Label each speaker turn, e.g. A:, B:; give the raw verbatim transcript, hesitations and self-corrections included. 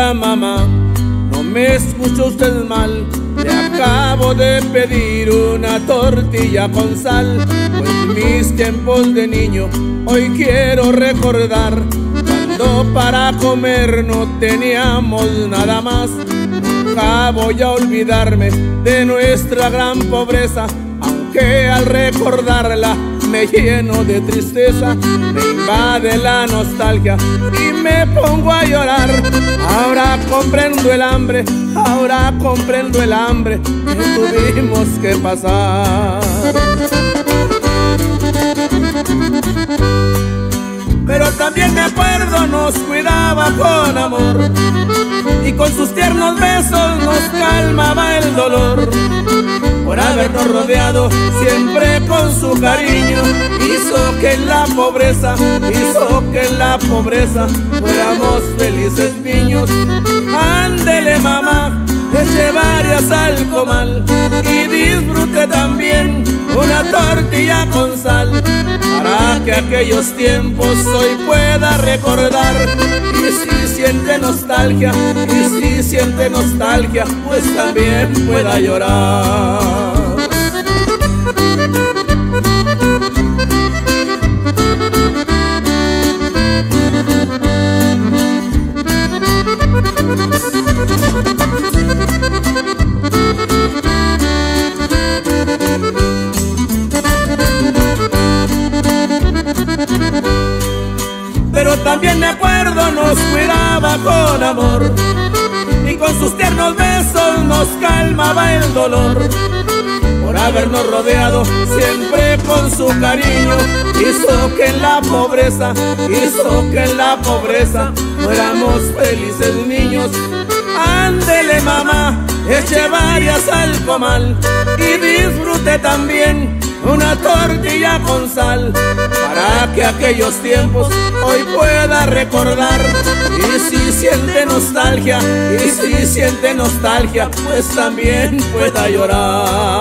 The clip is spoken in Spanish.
A: Oiga mamá, no me escuchó usted mal, le acabo de pedir una tortilla con sal. Pues mis tiempos de niño hoy quiero recordar, cuando para comer no teníamos nada más. Nunca voy a olvidarme de nuestra gran pobreza, aunque al recordarla me lleno de tristeza. Me invade la nostalgia y me pongo a llorar. Ahora comprendo el hambre, ahora comprendo el hambre que tuvimos que pasar. Pero también me acuerdo nos cuidaba con amor, y con sus tiernos besos nos calmaba el dolor. Por habernos rodeado siempre con su cariño, hizo que en la pobreza, hizo que en la pobreza fuéramos felices niños. Ándele mamá, eche varias al comal y disfrute también una tortilla con sal, para que aquellos tiempos hoy pueda recordar. Y si siente nostalgia, y si siente nostalgia, pues también pueda llorar. Pero también me acuerdo nos cuidaba con amor, y con sus tiernos besos nos calmaba el dolor. Por habernos rodeado siempre con su cariño, hizo que en la pobreza, hizo que en la pobreza fuéramos felices niños. Ándele mamá, eche varias al comal y disfrute también una tortilla con sal, para que aquellos tiempos hoy pueda recordar. Y si siente nostalgia, y si siente nostalgia, pues también pueda llorar.